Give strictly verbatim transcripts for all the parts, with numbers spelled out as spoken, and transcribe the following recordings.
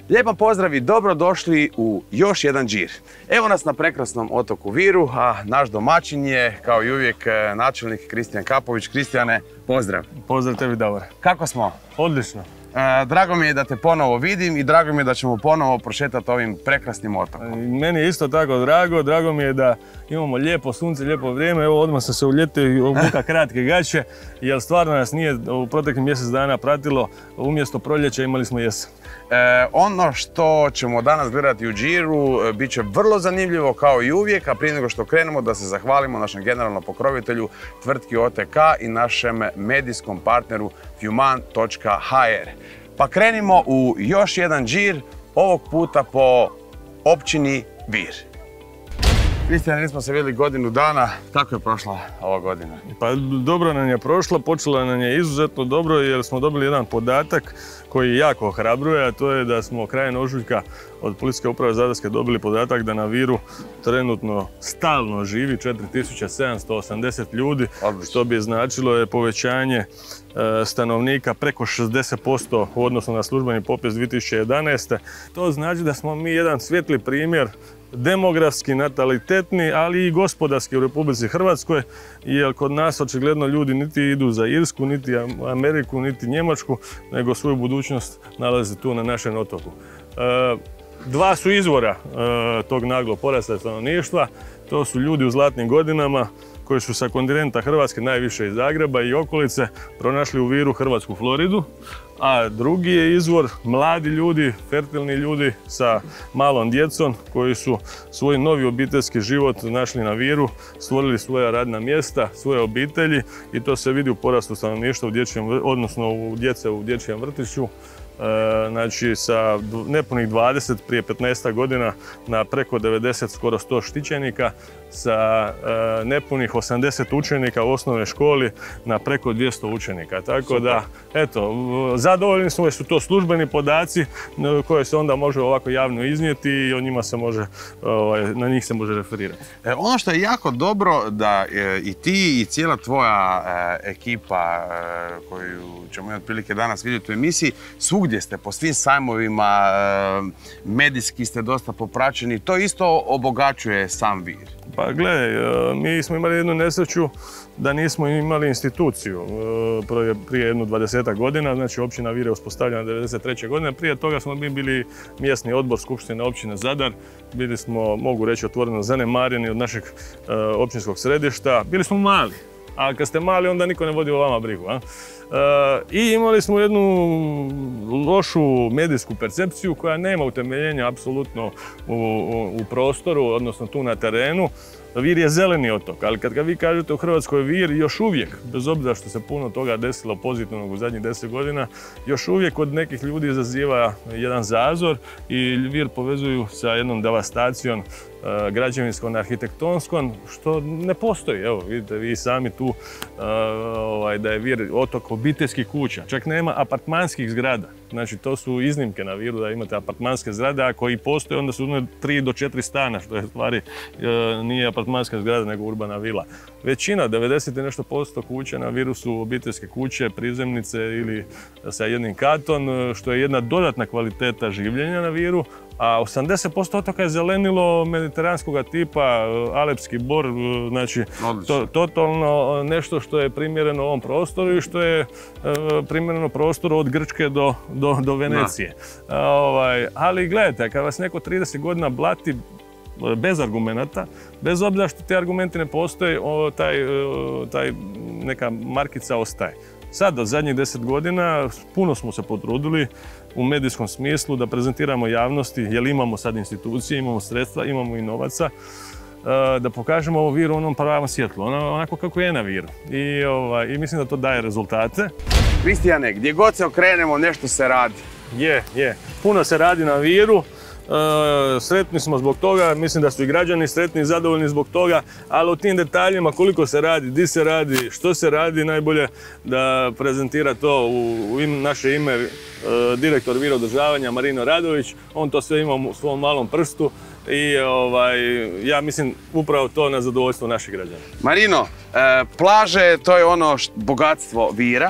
Lijepan pozdrav i dobrodošli u još jedan džir. Evo nas na prekrasnom otoku Viru, a naš domaćin je, kao i uvijek, načelnik Kristijan Kapović. Kristijane, pozdrav. Pozdrav tebi, Davor. Kako smo? Odlično. E, drago mi je da te ponovo vidim i drago mi je da ćemo ponovo prošetati ovim prekrasnim otokom. Meni je isto tako drago, drago mi je da imamo lijepo sunce, lijepo vrijeme. Evo, odmah sam se uljetio i obuka kratke gaće, jer stvarno nas nije u proteklih mjesec dana pratilo. Umjesto proljeća imali smo jesen. E, ono što ćemo danas gledati u džiru bit će vrlo zanimljivo kao i uvijek, a prije nego što krenemo da se zahvalimo našem generalnom pokrovitelju tvrtki O T K i našem medijskom partneru Fjuman točka h r. Pa krenimo u još jedan džir, ovog puta po općini Vir. Kristijan, nismo se vidjeli godinu dana, kako je prošla ova godina? Pa dobro nam je prošla, počela nam je izuzetno dobro jer smo dobili jedan podatak koji jako ohrabruje, a to je da smo krajem ožujka od Policijske uprave Zadarske dobili podatak da na Viru trenutno stalno živi četiri tisuće sedamsto osamdeset ljudi, Odlično. Što bi značilo je povećanje stanovnika preko šezdeset posto u odnosu na službeni popis dvije tisuće jedanaeste. To znači da smo mi jedan svijetli primjer demografski, natalitetni, ali i gospodarski u Republici Hrvatskoj, jer kod nas očigledno ljudi niti idu za Irsku, niti Ameriku, niti Njemačku, nego svoju budućnost nalaze tu na našem otoku. E, dva su izvora e, tog naglog porasta stanovništva. To su ljudi u zlatnim godinama koji su sa kontinenta Hrvatske, najviše iz Zagreba i okolice, pronašli u Viru hrvatsku Floridu. A drugi je izvor mladi ljudi, fertilni ljudi sa malom djecom koji su svoj novi obiteljski život našli na Viru, stvorili svoja radna mjesta, svoje obitelji i to se vidi u porastu stanovništva u dječjem, odnosno u djece u dječjem vrtiću. E, znači sa nepunih dvadeset prije petnaest godina na preko devedeset, skoro sto štićenika, sa e, nepunih osamdeset učenika u osnovnoj školi na preko dvjesto učenika. Tako Super. Da, eto, zadovoljni smo jer su to službeni podaci koje se onda može ovako javno iznijeti i o njima se može, ovaj, na njih se može referirati. E, ono što je jako dobro da e, i ti i cijela tvoja e, ekipa e, koju ćemo imati prilike danas vidjeti u emisiji, svugdje ste po svim sajmovima, e, medijski ste dosta popraćeni, to isto obogaćuje sam Vir. Pa gledaj, mi smo imali jednu nesreću da nismo imali instituciju prije jedno dvadesetak godina, znači općina Vir je uspostavljena devedeset treće godine. Prije toga smo mi bili mjesni odbor Skupštine općine Zadar, bili smo, mogu reći otvoreno, zanemareni od našeg općinskog središta, bili smo mali. A kad ste mali, onda niko ne vodi o vama brigu. A? E, I imali smo jednu lošu medijsku percepciju koja nema utemeljenja apsolutno u, u, u prostoru, odnosno tu na terenu. Vir je zeleni otok, ali kad ga vi kažete u Hrvatskoj Vir, još uvijek, bez obzira što se puno toga desilo pozitivnog u zadnjih deset godina, još uvijek kod nekih ljudi izaziva jedan zazor i Vir povezuju sa jednom devastacijom građevinskom, arhitektonskom, što ne postoji. Evo, vidite vi sami tu ovaj, da je Vir otok obiteljskih kuća. Čak nema apartmanskih zgrada. Znači, to su iznimke na Viru da imate apartmanske zgrade, a koji postoje, onda su tri do četiri stana, što je stvari nije apartmanska zgrada, nego urbana vila. Većina, devedeset i nešto posto kuća na Viru su obiteljske kuće, prizemnice ili sa jednim katom, što je jedna dodatna kvaliteta življenja na Viru. A osamdeset posto otoka je zelenilo mediteranskog tipa, alepski bor, znači to, totalno nešto što je primjereno ovom prostoru i što je e, primjereno prostoru od Grčke do, do, do Venecije. A, ovaj, ali gledajte, kad vas neko trideset godina blati bez argumenata, bez obzira što ti argumenti ne postoje, o, taj, o, taj neka markica ostaje. Sad, od zadnjih deset godina, puno smo se potrudili u medijskom smislu da prezentiramo javnosti, jer imamo sad institucije, imamo sredstva, imamo i novaca, da pokažemo ovo Viru u onom pravom svjetlu, onako kako je na Viru. I, ovaj, i mislim da to daje rezultate. Kristijane, gdje god se okrenemo, nešto se radi. Je, je. Puno se radi na Viru. E, sretni smo zbog toga, mislim da su i građani sretni i zadovoljni zbog toga, ali u tim detaljima koliko se radi, di se radi, što se radi, najbolje da prezentira to u, u im, naše ime e, direktor Vir održavanja Marino Radović. On to sve ima u svom malom prstu i ovaj, ja mislim upravo to na zadovoljstvo naših građana. Marino, e, plaže to je ono št, bogatstvo Vira.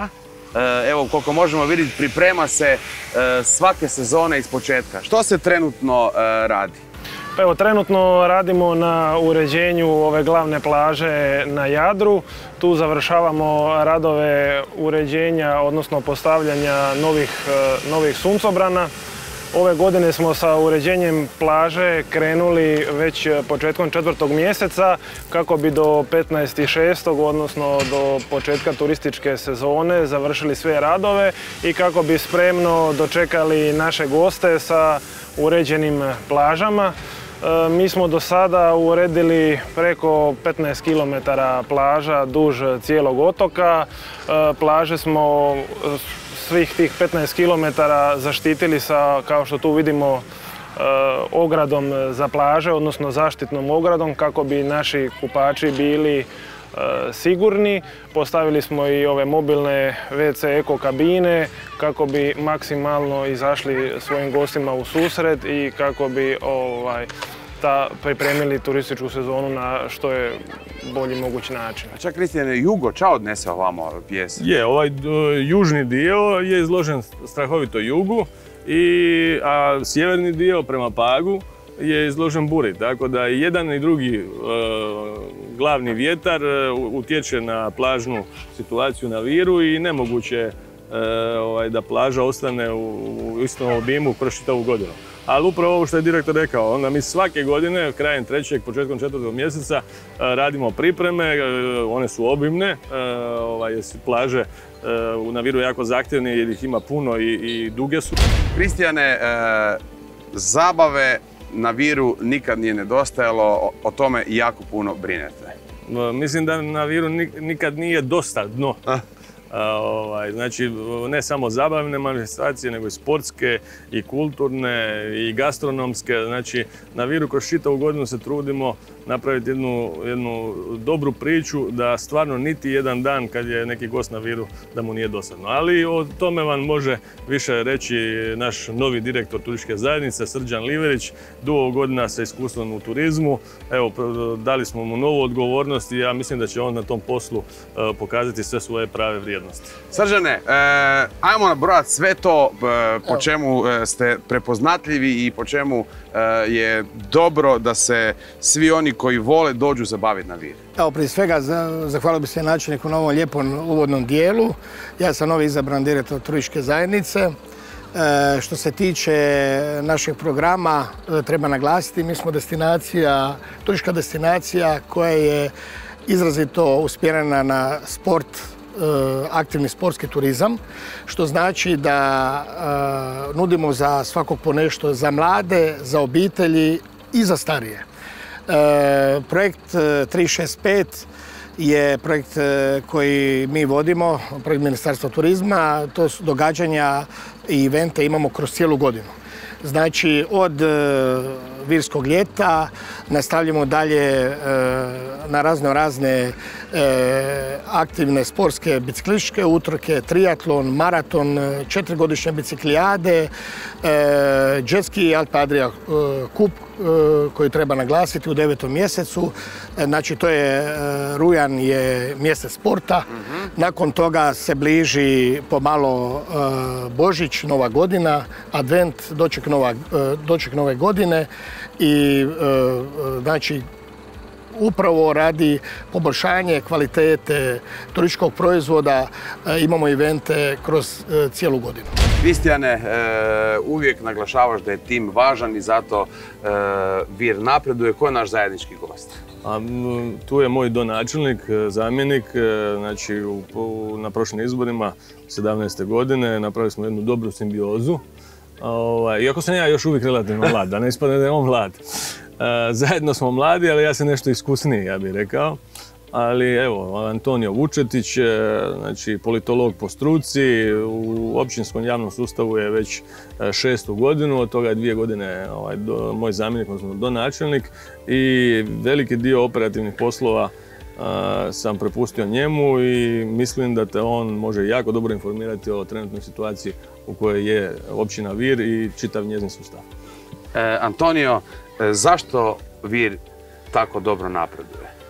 evo koliko možemo vidjeti, priprema se svake sezone iz početka. Što se trenutno radi? Pa evo, trenutno radimo na uređenju ove glavne plaže na Jadru. Tu završavamo radove uređenja, odnosno postavljanja novih, novih suncobrana. Ove godine smo sa uređenjem plaže krenuli već početkom četvrtog mjeseca kako bi do petnaestog šestog odnosno do početka turističke sezone završili sve radove i kako bi spremno dočekali naše goste sa uređenim plažama. Mi smo do sada uredili preko petnaest kilometara plaža duž cijelog otoka. Plaže smo svih tih petnaest kilometara zaštitili sa, kao što tu vidimo, ogradom za plaže, odnosno zaštitnom ogradom kako bi naši kupači bili sigurni. Postavili smo i ove mobilne ve ce eko kabine kako bi maksimalno izašli svojim gostima u susret i kako bi ovaj, ta, pripremili turističku sezonu na što je bolji mogući način. A čak, Kristijane, jugo, ča odnese ovamo pjesa? Je, ovaj južni dio je izložen strahovito jugu, i, a sjeverni dio prema Pagu je izložen buri, tako da i jedan i drugi e, glavni vjetar e, utječe na plažnu situaciju na Viru i nemoguće je e, ovaj, da plaža ostane u, u istom obimu kroz čitavu godinu. Ali upravo ovo što je direktor rekao, onda mi svake godine, krajem trećeg, početkom četvrtog mjeseca, e, radimo pripreme, e, one su obimne, e, ovaj, plaže e, na Viru jako zahtjevne jer ih ima puno i, i duge su. Kristijane, e, zabave na Viru nikad nije nedostajalo, o tome jako puno brinete. Mislim da na Viru nikad nije dosta dno. Ovaj, znači, ne samo zabavne manifestacije, nego i sportske, i kulturne, i gastronomske. Znači, na Viru kroz čitavu godinu se trudimo napraviti jednu, jednu dobru priču da stvarno niti jedan dan kad je neki gost na Viru da mu nije dosadno. Ali o tome vam može više reći naš novi direktor turističke zajednice, Srđan Liverić, dugo godina sa iskustvom u turizmu. Evo, dali smo mu novu odgovornost i ja mislim da će on na tom poslu pokazati sve svoje prave vrijednosti. Srđane, e, ajmo nabrojati sve to e, po čemu ste prepoznatljivi i po čemu e, je dobro da se svi oni koji vole dođu zabaviti na Vir. Evo, prije svega zahvalio bih se načelniku na ovom lijepom uvodnom dijelu. Ja sam novi izabran direktor turističke zajednice. E, što se tiče našeg programa, e, treba naglasiti, mi smo destinacija, turistička destinacija koja je izrazito usmjerena na sport, aktivni sportski turizam, što znači da nudimo za svakog po nešto, za mlade, za obitelji i za starije. Projekt tri šest pet je projekt koji mi vodimo, projekt Ministarstva turizma. To su događanja i evente imamo kroz cijelu godinu. Znači, od virskog ljeta nastavljamo dalje na razno razne aktivne sportske biciklističke utrke, triatlon, maraton, četiri-godišnje biciklijade, Jetski Alpe Adria kup koji treba naglasiti u devetom mjesecu. Znači, to je, rujan je mjesec sporta. Nakon toga se bliži pomalo Božić, Nova godina, Advent, doček, nova, doček nove godine i znači upravo radi poboljšanje kvalitete turističkog proizvoda imamo evente kroz cijelu godinu. Kristijane, uvijek naglašavaš da je tim važan i zato Vir napreduje. Ko je naš zajednički gost? A, tu je moj donačelnik, zamjenik, znači u, u, na prošlim izborima sedamnaeste godine napravili smo jednu dobru simbiozu. Ovaj, iako sam ja još uvijek relativno mlad, da ne ispadne da je on mlad. E, zajedno smo mladi, ali ja sam nešto iskusniji, ja bih rekao. Ali evo, Antonio Vučetić, znači politolog po struci, u općinskom javnom sustavu je već šestu godinu, od toga je dvije godine ovaj, do, moj zamjenik, odnosno donačelnik, i veliki dio operativnih poslova a, sam prepustio njemu i mislim da te on može jako dobro informirati o trenutnoj situaciji u kojoj je općina Vir i čitav njezin sustav. E, Antonio, zašto Vir tako dobro napreduje?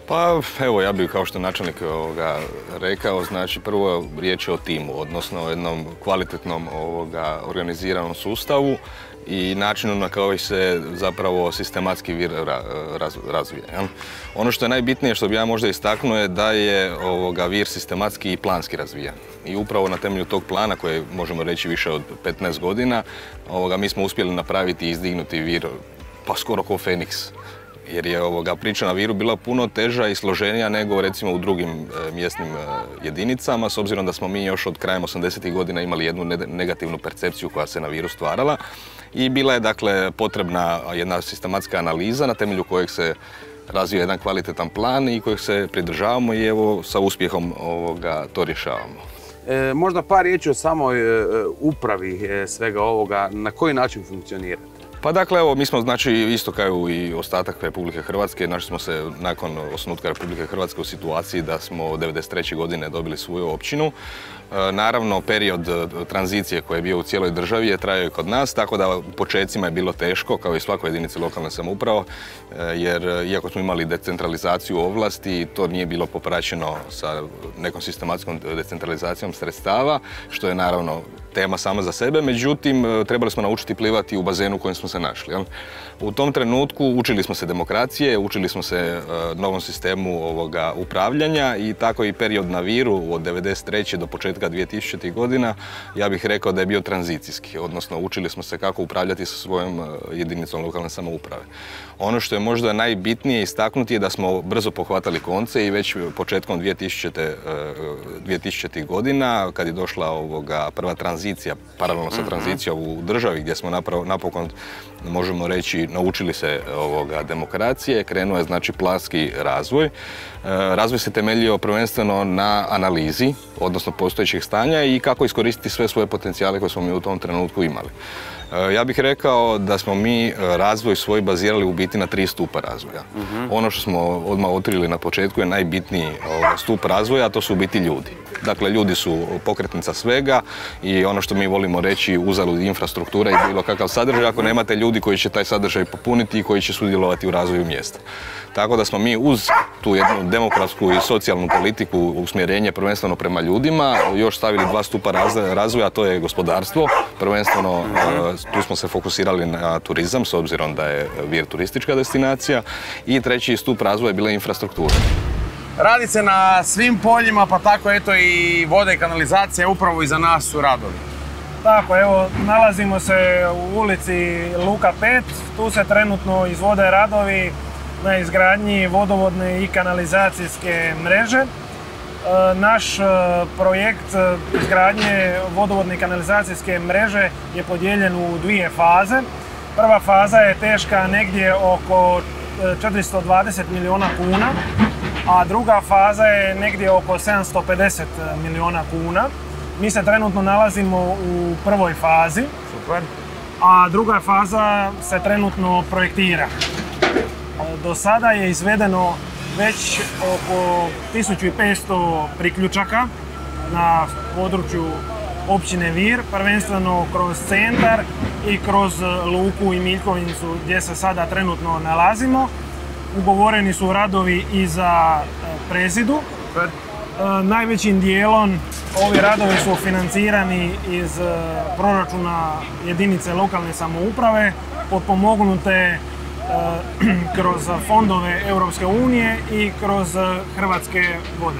Pa evo, ja bih kao što načelnik ovoga rekao, znači prvo riječ je o timu, odnosno o jednom kvalitetnom ovoga organiziranom sustavu i načinu na koji se zapravo sistematski vir raz, razvije. Ja? Ono što je najbitnije, što bi ja možda istaknuo, je da je ovoga vir sistematski i planski razvijen. I upravo na temelju tog plana, koji možemo reći više od petnaest godina, ovoga, mi smo uspjeli napraviti i izdignuti vir pa skoro kao Feniks. Jer je ovoga priča na Viru bila puno teža i složenija nego recimo u drugim e, mjesnim e, jedinicama, s obzirom da smo mi još od krajem osamdesetih godina imali jednu ne negativnu percepciju koja se na Viru stvarala i bila je dakle potrebna jedna sistematska analiza na temelju kojeg se razvio jedan kvalitetan plan i kojeg se pridržavamo i evo sa uspjehom ovoga to rješavamo. E, možda par riječi o samoj e, upravi e, svega ovoga, na koji način funkcionirate? Pa dakle, evo, mi smo znači isto kao i ostatak Republike Hrvatske, našli smo se nakon osnutka Republike Hrvatske u situaciji da smo devedeset treće godine dobili svoju općinu. E, naravno, period tranzicije koji je bio u cijeloj državi je trajao i kod nas, tako da u početcima je bilo teško, kao i svakoj jedinici lokalne samouprave, jer iako smo imali decentralizaciju ovlasti, to nije bilo popraćeno sa nekom sistematskom decentralizacijom sredstava, što je naravno tema sama za sebe, međutim, trebali smo naučiti plivati u bazenu u kojem smo se našli. Jel? U tom trenutku učili smo se demokracije, učili smo se uh, novom sistemu ovoga upravljanja i tako i period na Viru od devedeset treće do početka dvije tisućitih godina, ja bih rekao da je bio tranzicijski, odnosno učili smo se kako upravljati sa svojom uh, jedinicom lokalne samouprave. Ono što je možda najbitnije istaknuti je da smo brzo pohvatali konce i već početkom dvije tisućitih godina, kad je došla ovoga prva tranzicija, paralelno sa tranzicijom u državi gdje smo napravo, napokon, možemo reći, naučili se ovoga demokracije, krenuo je znači planski razvoj. E, razvoj se temeljio prvenstveno na analizi, odnosno postojećih stanja i kako iskoristiti sve svoje potencijale koje smo mi u tom trenutku imali. E, ja bih rekao da smo mi razvoj svoj bazirali u biti na tri stupa razvoja. Uh-huh. Ono što smo odmah otkrili na početku je najbitniji stup razvoja, a to su u biti ljudi. Dakle, ljudi su pokretnica svega i ono što mi volimo reći, uzalud infrastruktura i bilo kakav sadržaj ako nemate ljudi koji će taj sadržaj popuniti i koji će sudjelovati u razvoju mjesta. Tako da smo mi uz tu jednu demokratsku i socijalnu politiku, usmjerenje prvenstveno prema ljudima, još stavili dva stupa razvoja, a to je gospodarstvo. Prvenstveno tu smo se fokusirali na turizam, s obzirom da je Vir turistička destinacija. I treći stup razvoja je bila infrastruktura. Radi se na svim poljima, pa tako eto i voda i kanalizacija upravo iza nas su radovi. Tako, evo, nalazimo se u ulici Luka pet, tu se trenutno izvode radovi na izgradnji vodovodne i kanalizacijske mreže. E, naš projekt izgradnje vodovodne i kanalizacijske mreže je podijeljen u dvije faze. Prva faza je teška negdje oko četiristo dvadeset milijuna kuna, a druga faza je negdje oko sedamsto pedeset milijuna kuna. Mi se trenutno nalazimo u prvoj fazi. Super. A druga faza se trenutno projektira. Do sada je izvedeno već oko tisuću petsto priključaka na području općine Vir, prvenstveno kroz centar i kroz Luku i Miljkovnicu gdje se sada trenutno nalazimo. Ugovoreni su radovi i za Prezidu. Super. Najvećim dijelom ovi radovi su financirani iz proračuna jedinice lokalne samouprave, potpomognute kroz fondove Europske unije i kroz Hrvatske vode.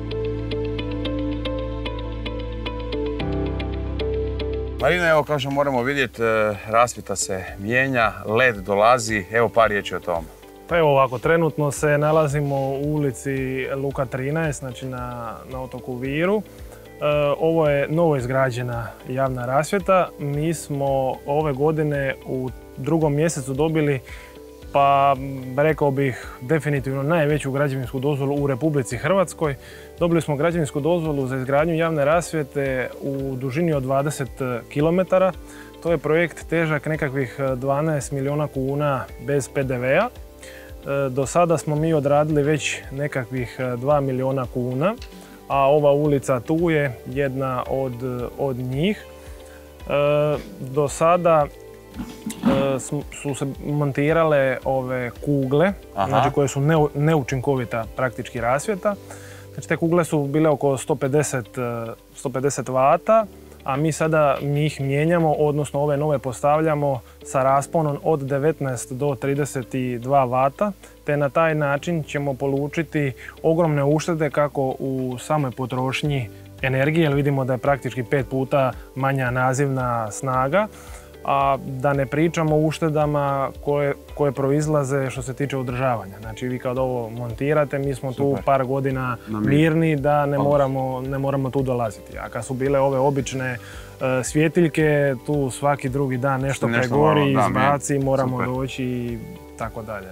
Marina, evo kao što moramo vidjeti, rasvjeta se mijenja, led dolazi, evo par riječi o tome. Pa evo ovako, trenutno se nalazimo u ulici Luka trinaest, znači na, na otoku Viru. E, ovo je novo izgrađena javna rasvjeta. Mi smo ove godine u drugom mjesecu dobili, pa rekao bih, definitivno najveću građevinsku dozvolu u Republici Hrvatskoj. Dobili smo građevinsku dozvolu za izgradnju javne rasvjete u dužini od dvadeset kilometara. To je projekt težak nekakvih dvanaest milijuna kuna bez P D V-a. Do sada smo mi odradili već nekakvih dva milijuna kuna, a ova ulica tu je jedna od, od njih. Do sada su se montirale ove kugle, znači koje su neučinkovita praktički rasvjeta. Znači te kugle su bile oko sto pedeset vata, a mi sada njih mijenjamo, odnosno ove nove postavljamo sa rasponom od devetnaest do trideset dva vata, te na taj način ćemo polučiti ogromne uštede kako u samoj potrošnji energije, jer vidimo da je praktički pet puta manja nazivna snaga, a da ne pričamo o uštedama koje, koje proizlaze što se tiče održavanja. Znači vi kad ovo montirate, mi smo tu Super. par godina mirni da ne moramo, ne moramo tu dolaziti. A kad su bile ove obične uh, svjetiljke, tu svaki drugi dan nešto, nešto pregori, izbaci, moramo Super. doći i tako dalje.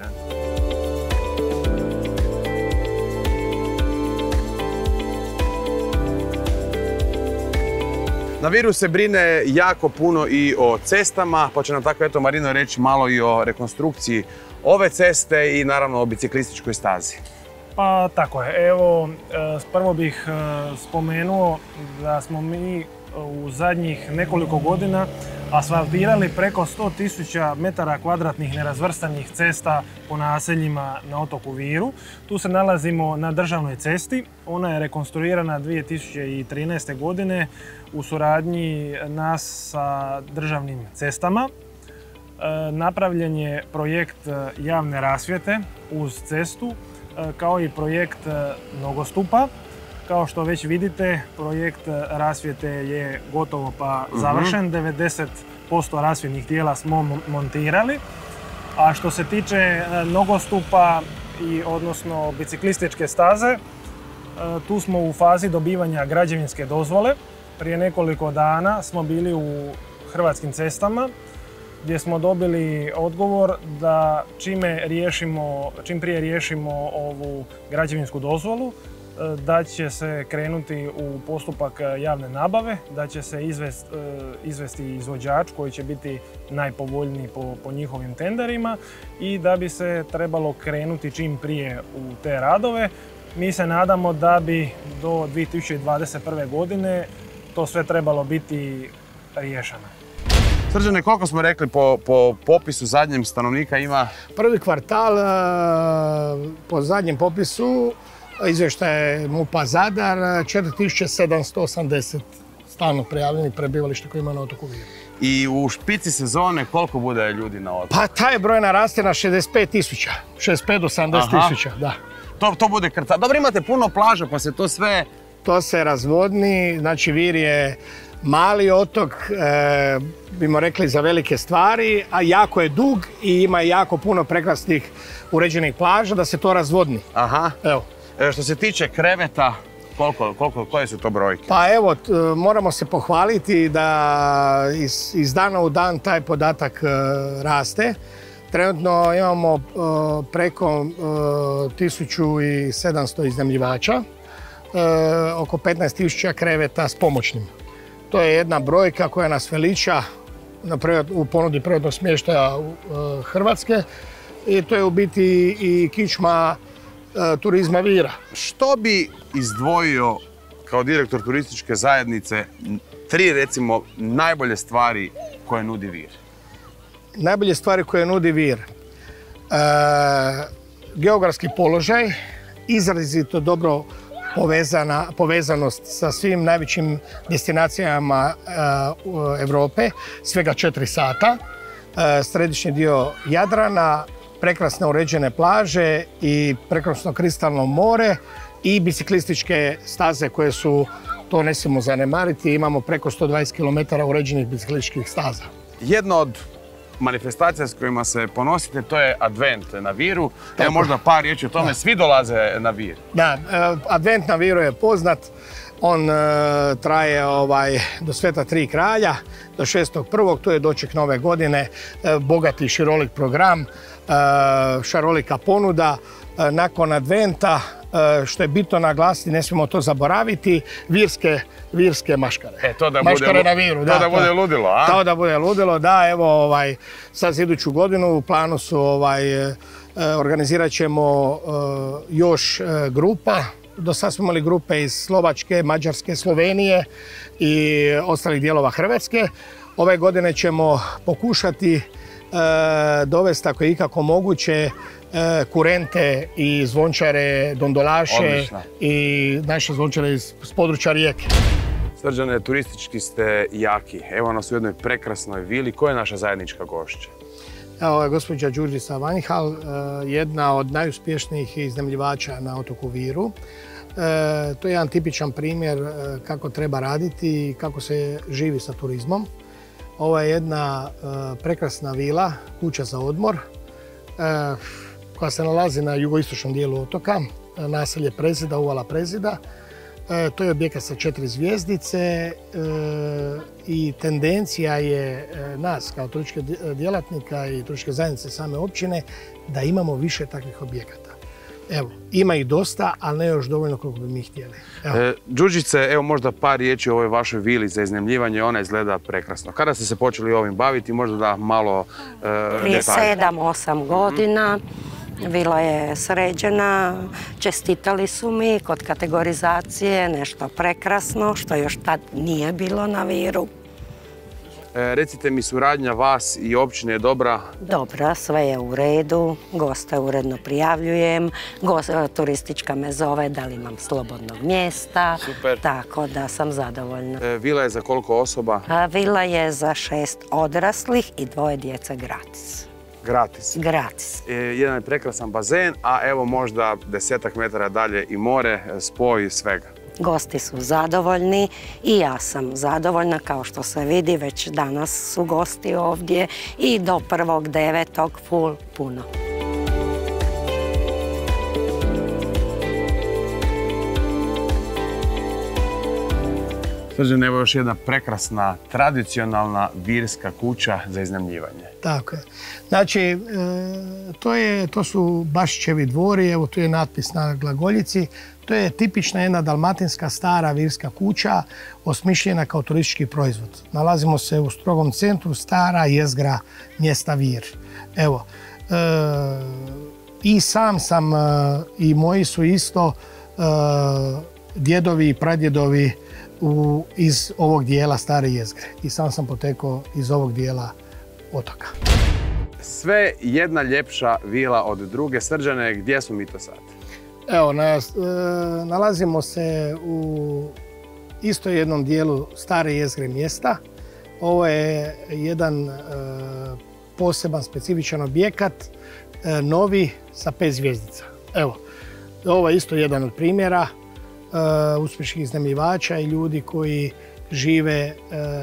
Na Viru se brine jako puno i o cestama, pa će nam tako eto Marino reći malo i o rekonstrukciji ove ceste i naravno o biciklističkoj stazi. Pa tako je, evo prvo bih spomenuo da smo mi u zadnjih nekoliko godina asfaltirali preko sto tisuća metara kvadratnih nerazvrstanih cesta po naseljima na otoku Viru. Tu se nalazimo na državnoj cesti, ona je rekonstruirana dvije tisuće trinaeste. godine u suradnji nas sa državnim cestama. E, napravljen je projekt javne rasvjete uz cestu, e, kao i projekt nogostupa. Kao što već vidite, projekt rasvjete je gotovo pa završen. Uh-huh. devedeset posto rasvjetnih tijela smo montirali. A što se tiče nogostupa i odnosno biciklističke staze, tu smo u fazi dobivanja građevinske dozvole. Prije nekoliko dana smo bili u Hrvatskim cestama gdje smo dobili odgovor da čime riješimo, čim prije riješimo ovu građevinsku dozvolu, da će se krenuti u postupak javne nabave, da će se izvest, izvesti izvođač koji će biti najpovoljniji po, po njihovim tenderima i da bi se trebalo krenuti čim prije u te radove. Mi se nadamo da bi do dvije tisuće dvadeset prve. godine to sve trebalo biti riješeno. Srđane, koliko smo rekli po, po popisu zadnjem stanovnika ima? Prvi kvartal po zadnjem popisu izvještaj MUP-a Zadar, četiri tisuće sedamsto osamdeset stalno prijavljenih prebivališta koji ima na otoku Viru. I u špici sezone koliko bude ljudi na otoku? Pa taj broj naraste na šezdeset pet tisuća, šezdeset pet do sedamdeset tisuća, da. To, to bude krca. Dobro, imate puno plaža pa se to sve... To se razvodni, znači Vir je mali otok, e, bimo rekli za velike stvari, a jako je dug i ima jako puno prekrasnih uređenih plaža da se to razvodni. Aha. Evo. E, što se tiče kreveta, koliko, koliko, koje su to brojke? Pa evo, t, moramo se pohvaliti da iz, iz dana u dan taj podatak e, raste. Trenutno imamo e, preko e, tisuću sedamsto iznajmljivača, e, oko petnaest tisuća kreveta s pomoćnim. To je jedna brojka koja nas veliča u ponudi privatnog smještaja e, Hrvatske i to je u biti i kičma turizma Vira. Što bi izdvojio kao direktor turističke zajednice tri, recimo, najbolje stvari koje nudi Vir? Najbolje stvari koje nudi Vir. E, geografski položaj, izrazito dobro povezana, povezanost sa svim najvećim destinacijama e, Europe, svega četiri sata. E, središnji dio Jadrana, prekrasne uređene plaže i prekrasno kristalno more i biciklističke staze koje su, to ne smijemo zanemariti, imamo preko sto dvadeset kilometara uređenih biciklističkih staza. Jedno od manifestacija s kojima se ponosite, to je Advent na Viru. Evo možda par riječi o tome, da. Svi dolaze na Vir. Da, Advent na Viru je poznat. On uh, traje ovaj, do Sveta Tri kralja, do šestog prvog to je doček nove godine, uh, bogati širolik program, uh, šarolika ponuda. Uh, nakon Adventa, uh, što je bitno naglasiti, ne smijemo to zaboraviti, virske, virske maškare. E, to da maškare bude, na Viru, to da, da bude ludilo, a? To da bude ludilo, da, evo, ovaj, sad za iduću godinu u planu su, ovaj, uh, organizirat ćemo uh, još uh, grupa do sad smo imali grupe iz Slovačke, Mađarske, Slovenije i ostalih dijelova Hrvatske. Ove godine ćemo pokušati e, dovesti, ako je ikako moguće, e, kurente i zvončare, dondolaše Odlično. i naše zvončare iz s područja Rijeke. Srđane, turistički ste jaki. Evo nas u jednoj prekrasnoj vili. Koja je naša zajednička gošća? Ovo je gospođa Đurđica Vanjhal, jedna od najuspješnijih iznajmljivača na otoku Viru. To je jedan tipičan primjer kako treba raditi i kako se živi sa turizmom. Ovo je jedna prekrasna vila, kuća za odmor, koja se nalazi na jugoistočnom dijelu otoka, naselje Prezida, uvala Prezida. To je objekat sa četiri zvjezdice i tendencija je nas kao turističkih djelatnika i turističke zajednice same općine da imamo više takvih objekata. Evo, ima ih dosta, ali ne još dovoljno koliko bi mi htjeli. E, Đurđice, evo možda par riječi o ovoj vašoj vili za iznajmljivanje, ona izgleda prekrasno. Kada ste se počeli ovim baviti, možda da malo e, Prije sedam, osam godina. Vila je sređena, čestitali su mi kod kategorizacije nešto prekrasno, što još tad nije bilo na Viru. E, recite mi, suradnja vas i općine je dobra? Dobra, sve je u redu, goste uredno prijavljujem, Gost, turistička me zove da li imam slobodnog mjesta, Super. Tako da sam zadovoljna. E, vila je za koliko osoba? A vila je za šest odraslih i dvoje djece gratis. Gratis. Gratis. E, jedan je prekrasan bazen, a evo možda desetak metara dalje i more, spoj svega. Gosti su zadovoljni i ja sam zadovoljna, kao što se vidi, već danas su gosti ovdje i do prvog devetog full puno. Srđan, evo još jedna prekrasna, tradicionalna virska kuća za iznajmljivanje. Tako je. Znači, to, je, to su Bašićevi dvori, evo tu je natpis na glagoljici. To je tipična jedna dalmatinska stara virska kuća, osmišljena kao turistički proizvod. Nalazimo se u strogom centru, stara jezgra mjesta Vir. Evo, e, i sam sam, e, i moji su isto e, djedovi i pradjedovi u, iz ovog dijela stare jezgre. I sam sam potekao iz ovog dijela otoka. Sve jedna ljepša vila od druge. Srđane, gdje smo mi to sad? Evo, na, e, nalazimo se u isto jednom dijelu stare jezgre mjesta. Ovo je jedan e, poseban, specifičan objekat, e, novi sa pet zvjezdica. Evo, ovo je isto jedan od primjera e, uspješnih iznajmljivača i ljudi koji žive e,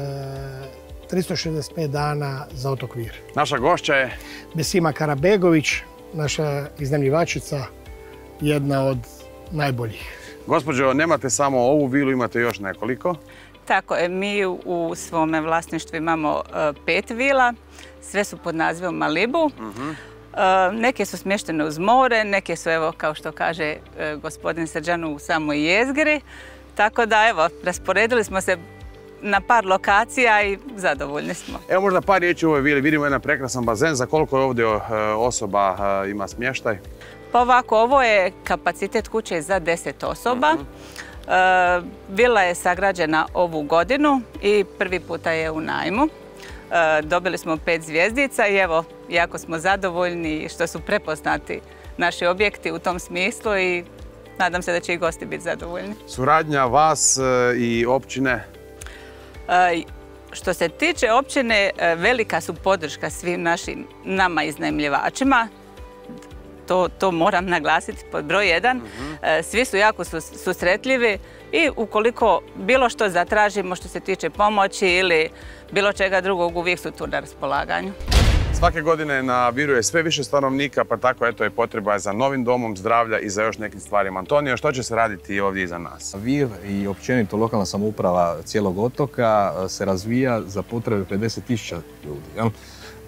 tristo šezdeset pet dana za otok Vir. Naša gošća je Besima Karabegović, naša iznajmljivačica, jedna od najboljih. Gospođo, nemate samo ovu vilu, imate još nekoliko. Tako je, mi u svome vlasništvu imamo pet vila, sve su pod nazivom Malibu. Uh-huh. Neke su smještene uz more, neke su, evo, kao što kaže gospodin Srđan, u samoj jezgri. Tako da, evo, rasporedili smo se na par lokacija i zadovoljni smo. Evo možda par riječi u ovoj vili. Vidimo jedan prekrasan bazen. Za koliko je ovdje osoba ima smještaj? Pa ovako, ovo je kapacitet kuće za deset osoba. Uh-huh. Vila je sagrađena ovu godinu i prvi puta je u najmu. Dobili smo pet zvjezdica i evo, jako smo zadovoljni što su prepoznati naši objekti u tom smislu i nadam se da će i gosti biti zadovoljni. Suradnja vas i općine? Što se tiče općine, velika su podrška svim našim nama iznajmljivačima. To, to moram naglasiti pod broj jedan. Uh-huh. Svi su jako susretljivi i ukoliko bilo što zatražimo što se tiče pomoći ili bilo čega drugog, uvijek su tu na raspolaganju. Svake godine na Viru je sve više stanovnika, pa tako eto je potreba za novim domom zdravlja i za još nekim stvarima. Antonio, što će se raditi ovdje iza nas? Vir i općenito lokalna samouprava cijelog otoka se razvija za potrebe pedeset tisuća ljudi. Jel?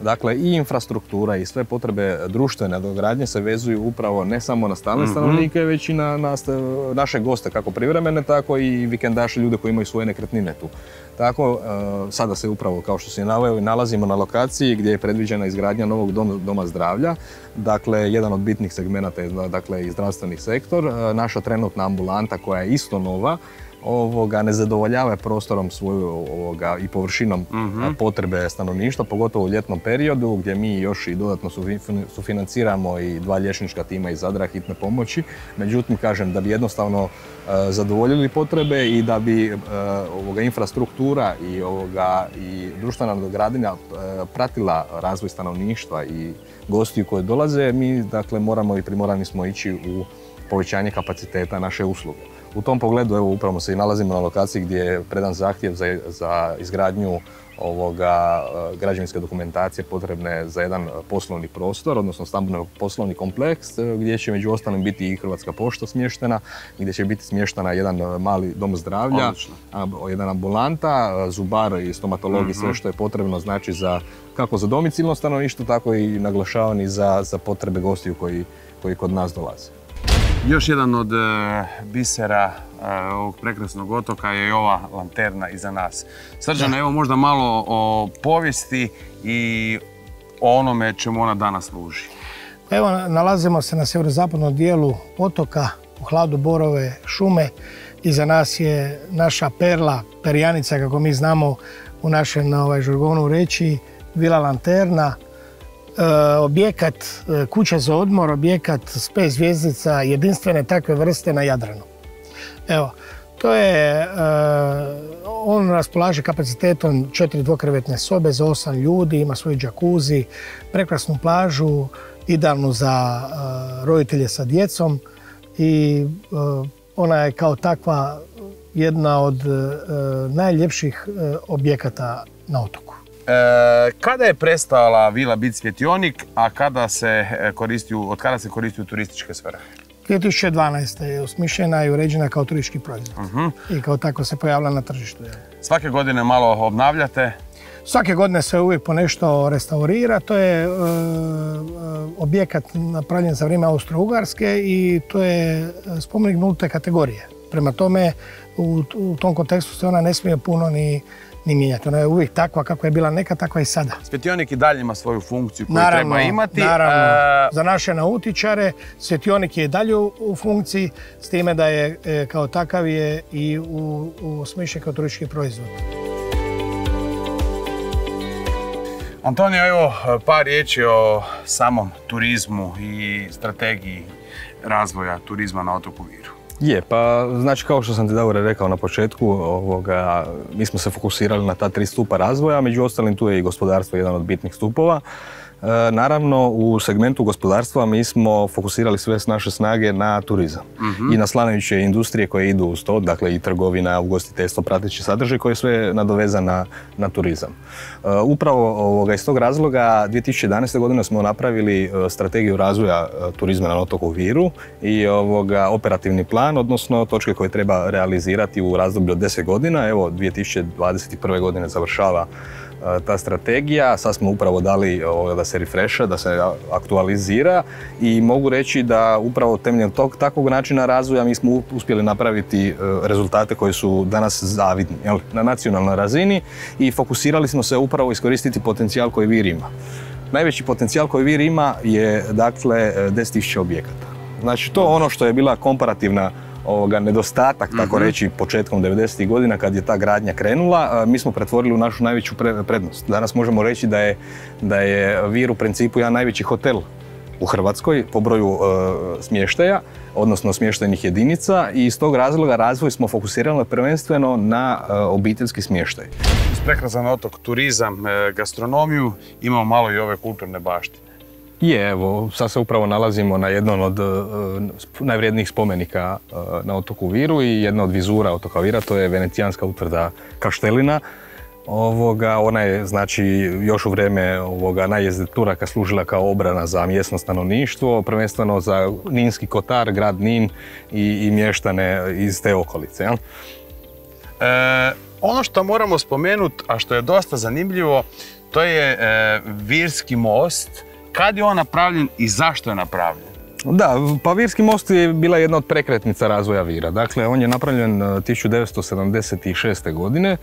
Dakle, i infrastruktura i sve potrebe društvene dogradnje se vezuju upravo ne samo na stalne stanovnike, već i na, na naše goste, kako privremene, tako i vikendaše, ljude koji imaju svoje nekretnine tu. Tako, sada se upravo, kao što se naveo, nalazimo na lokaciji gdje je predviđena izgradnja novog doma, doma zdravlja. Dakle, jedan od bitnih segmenata je dakle, i zdravstveni sektor. Naša trenutna ambulanta koja je isto nova, Ovoga, ne zadovoljava prostorom svoju ovoga, i površinom mm-hmm. potrebe stanovništva, pogotovo u ljetnom periodu gdje mi još i dodatno sufinanciramo i dva liječnička tima iz Zadra hitne pomoći. Međutim, kažem, da bi jednostavno uh, zadovoljili potrebe i da bi uh, ovoga, infrastruktura i, ovoga, i društvena dogradnja uh, pratila razvoj stanovništva i gostiju koji dolaze, mi dakle, moramo i primorani smo ići u povećanje kapaciteta naše usluge. U tom pogledu, evo, upravo se i nalazimo na lokaciji gdje je predan zahtjev za, za izgradnju ovoga građevinske dokumentacije potrebne za jedan poslovni prostor, odnosno stambeno poslovni kompleks, gdje će među ostalim biti i Hrvatska pošta smještena, gdje će biti smještena jedan mali dom zdravlja, Odlično. jedan ambulanta, zubar i stomatolog i sve što je potrebno, znači za, kako za domicilno stanovništvo, tako i naglašavani za, za potrebe gostiju koji, koji kod nas dolaze. Još jedan od uh, bisera uh, ovog prekrasnog otoka je i ova lanterna iza nas. Srđane, evo možda malo o povijesti i o onome čemu ona danas služi. Evo, nalazimo se na sjeverozapadnom dijelu otoka, u hladu Borove šume. Iza nas je naša perla, perjanica, kako mi znamo u našem ovaj, žargonu reći, Vila Lanterna. E, objekat, e, kuća za odmor, objekat s pet zvjezdica, jedinstvene takve vrste na Jadranu. Evo, to je, e, on raspolaže kapacitetom četiri dvokrevetne sobe za osam ljudi, ima svoj džakuzi, prekrasnu plažu, idealnu za e, roditelje sa djecom i e, ona je kao takva jedna od e, najljepših e, objekata na otoku. E, kada je prestala vila biti svjetionik, a kada se koristi, od kada se koristi u turističke svrhe? dvije tisuće dvanaeste. je osmišljena i uređena kao turistički proizvod. Uh-huh. I kao tako se pojavila na tržištu. Svake godine malo obnavljate? Svake godine se uvijek po nešto restaurira. To je e, objekat napravljen za vrijeme Austro-Ugarske i to je spomenik nulte kategorije. Prema tome, u, u tom kontekstu se ona ne smije puno ni ni mijenjati. Ona je uvijek takva kako je bila nekad, takva i sada. Svjetionik i dalje ima svoju funkciju koju naravno, treba imati. Naravno, e... za naše nautičare svjetionik je i dalje u, u funkciji, s time da je e, kao takav je i u, u smišljen kao turistički proizvod. Antonio, evo par riječi o samom turizmu i strategiji razvoja turizma na otoku Viru. Je, pa znači kao što sam ti Davore rekao na početku, ovoga, mi smo se fokusirali na ta tri stupa razvoja, među ostalim tu je i gospodarstvo jedan od bitnih stupova. E, naravno, u segmentu gospodarstva mi smo fokusirali sve naše snage na turizam mm-hmm. i na slanajuće industrije koje idu uz to, dakle i trgovina, ugostiteljstvo, prateći sadržaj koji je sve nadovezan na, na turizam. E, upravo ovoga, iz tog razloga dvije tisuće jedanaeste. godine smo napravili strategiju razvoja turizma na otoku Viru i ovoga, operativni plan, odnosno točke koje treba realizirati u razdoblju od deset godina. Evo, dvije tisuće dvadeset prve. godine završava ta strategija. Sad smo upravo dali da se refresha, da se aktualizira i mogu reći da upravo temeljem tog takvog načina razvoja mi smo uspjeli napraviti rezultate koji su danas zavidni, jel, na nacionalnoj razini i fokusirali smo se upravo iskoristiti potencijal koji Vir ima. Najveći potencijal koji Vir ima je dakle deset tisuća objekata. Znači to ono što je bila komparativna Ovoga, nedostatak, tako mm-hmm. reći, početkom devedesetih godina kad je ta gradnja krenula, mi smo pretvorili u našu najveću prednost. Danas možemo reći da je, da je Vir u principu jedan najveći hotel u Hrvatskoj po broju uh, smještaja, odnosno smještajnih jedinica i iz tog razloga razvoj smo fokusirali prvenstveno na uh, obiteljski smještaj. Uz prekrasan otok, turizam, gastronomiju, imamo malo i ove kulturne baštine. Je, evo, sad se upravo nalazimo na jednom od uh, najvrijednijih spomenika uh, na otoku Viru i jedna od vizura otoka Vira, to je venecijanska utvrda Kaštelina. Ovoga, ona je, znači, još u vrijeme ovoga najezde Turaka služila kao obrana za mjesno stanovništvo, prvenstveno za Ninski kotar, grad Nin i, i mještane iz te okolice. Jel? E, Ono što moramo spomenuti, a što je dosta zanimljivo, to je e, Virski most. Kad je on napravljen i zašto je napravljen? Da, pa Virski most je bila jedna od prekretnica razvoja Vira. Dakle, on je napravljen tisuću devetsto sedamdeset šeste. godine.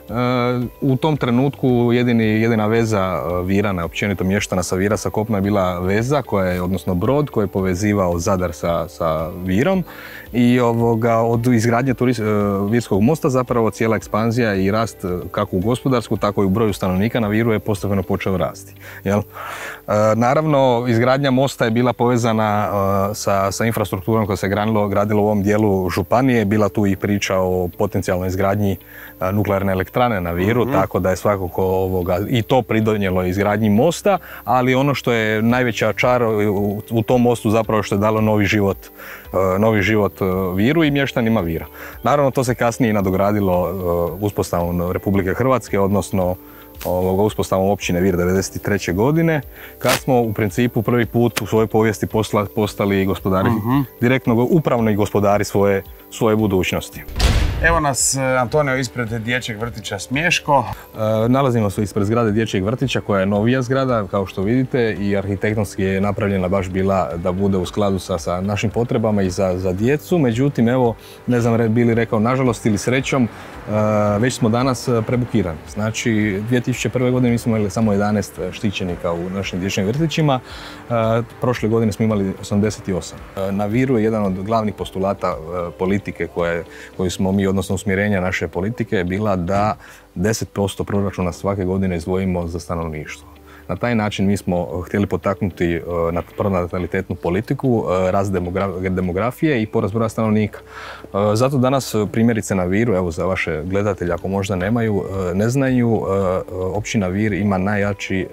U tom trenutku jedini, jedina veza Virana, općenito mještana sa Vira sa kopna je bila veza, koja je, odnosno brod koji je povezivao Zadar sa, sa Virom. I ovoga, od izgradnje turist, Virskog mosta zapravo cijela ekspanzija i rast kako u gospodarsku, tako i u broju stanovnika na Viru je postepeno počeo rasti. Jel? Naravno, izgradnja mosta je bila povezana sa, sa infrastrukturom koja se gradilo, gradilo u ovom dijelu županije. Bila tu i priča o potencijalnoj izgradnji nuklearne elektrane na Viru, mm-hmm. tako da je svakako ovoga, i to pridonijelo izgradnji mosta, ali ono što je najveća čar u, u tom mostu zapravo što je dalo novi život, uh, novi život Viru i mještanima Vira. Naravno, to se kasnije nadogradilo uh, uspostavom Republike Hrvatske, odnosno ovoga, uspostavom općine Vir devedeset treće. godine, kad smo u principu prvi put u svojoj povijesti posla, postali gospodari, mm-hmm. direktno upravni gospodari svoje, svoje budućnosti. Evo nas, Antonio, ispred dječjeg vrtića Smješko. E, nalazimo se ispred zgrade dječjeg vrtića koja je novija zgrada, kao što vidite, i arhitektonski je napravljena baš bila da bude u skladu sa, sa našim potrebama i za, za djecu. Međutim, evo, ne znam bi li rekao nažalost ili srećom, e, već smo danas prebukirani. Znači, dvije tisuće prve. godine mi smo imali samo jedanaest štićenika u našim dječjim vrtićima. E, prošle godine smo imali osamdeset osam. E, na Viru je jedan od glavnih postulata e, politike koje, koju smo mi, odnosno usmjerenja naše politike, je bila da deset posto proračuna svake godine izdvojimo za stanovništvo. Na taj način mi smo htjeli potaknuti pronatalitetnu politiku, rast demografije i porast broja stanovnika. Zato danas primjerice na Viru, evo za vaše gledatelje ako možda nemaju, ne znaju, općina Vir ima najjači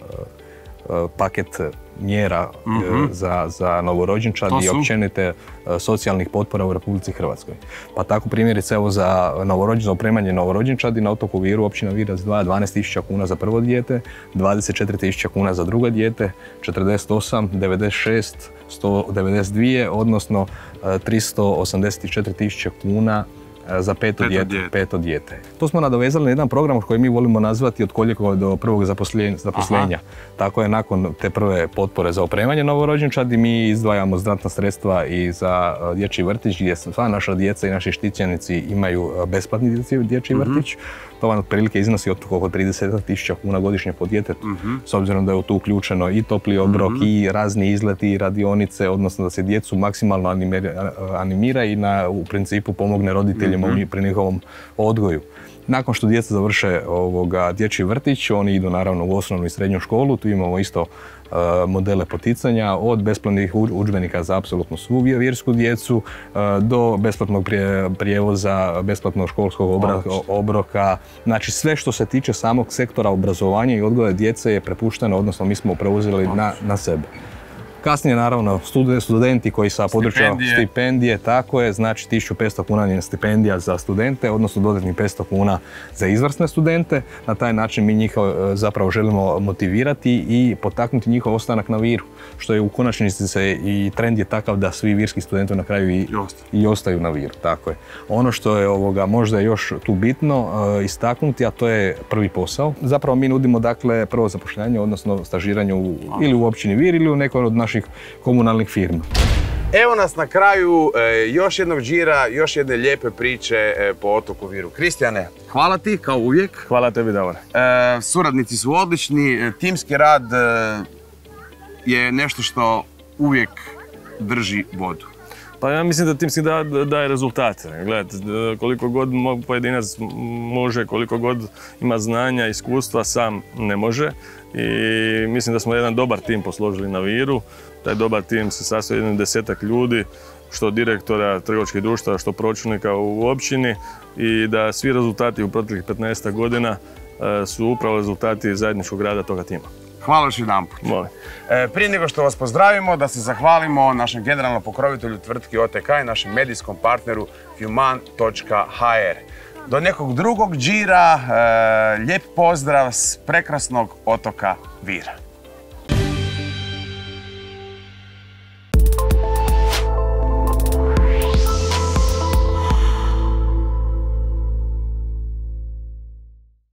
paket mjera mm-hmm. za, za novorođenčad i općenite socijalnih potpora u Republici Hrvatskoj. Pa tako primjerice evo za novorođenčad, opremanje novorođenčadi na otoku Viru općina Vir izdvaja dvanaest tisuća kuna za prvo dijete, dvadeset četiri tisuće kuna za drugo dijete, četrdeset osam, devedeset šest, sto devedeset dva, odnosno tristo osamdeset četiri tisuće kuna za peto, peto, dijete, dijete. peto dijete. To smo nadovezali na jedan program koji mi volimo nazvati od koljekova do prvog zaposlenja. Aha. Tako je nakon te prve potpore za opremanje novorođenčadi mi izdvajamo znatna sredstva i za dječji vrtić gdje sva naša djeca i naši štićenici imaju besplatni dječji mm-hmm. vrtić. To vam otprilike iznosi oko trideset tisuća kuna godišnje po djetetu, mm-hmm. s obzirom da je tu uključeno i topli obrok mm-hmm. i razni izleti i radionice, odnosno da se djecu maksimalno animira, animira i na, u principu pomogne roditeljima mm-hmm. pri njihovom odgoju. Nakon što djeca završe ovoga dječji vrtić, oni idu naravno u osnovnu i srednju školu, tu imamo isto uh, modele poticanja od besplatnih udžbenika za apsolutno svu virsku djecu uh, do besplatnog prije, prijevoza, besplatnog školskog obra, obroka. Znači sve što se tiče samog sektora obrazovanja i odgoja djece je prepušteno, odnosno mi smo preuzeli na, na sebe. Kasnije, naravno, studenti koji sa područja stipendije. stipendije, tako je, znači tisuću petsto kuna je stipendija za studente, odnosno dodatnih petsto kuna za izvrsne studente. Na taj način mi njih zapravo želimo motivirati i potaknuti njihov ostanak na Viru, što je u konačnici se i trend je takav da svi virski studenti na kraju i, i ostaju na Viru, tako je. Ono što je ovoga možda još tu bitno uh, istaknuti, a to je prvi posao. Zapravo mi nudimo dakle prvo zapošljanje, odnosno stažiranje u, ili u općini Vir ili u nekoj od naših komunalnih firma. Evo nas na kraju e, još jednog džira, još jedne lijepe priče e, po otoku Viru. Kristijane, hvala ti kao uvijek. Hvala tebi, Davore. E, suradnici su odlični, timski rad e, je nešto što uvijek drži vodu. Pa ja mislim da timski da, daje rezultate. Gledajte, koliko god pojedinac može, koliko god ima znanja, iskustva, sam ne može. I mislim da smo jedan dobar tim posložili na Viru. Taj dobar tim se sastoji jedan desetak ljudi, što direktora trgovačkih društava, što pročelnika u općini, i da svi rezultati u proteklih petnaest godina su upravo rezultati zajedničkog rada toga tima. Hvala još jedanput. Molim. E, prije nego što vas pozdravimo, da se zahvalimo našem generalnom pokrovitelju tvrtki O T K i našem medijskom partneru human točka h r. Do nekog drugog džira, e, lijep pozdrav s prekrasnog otoka Vira.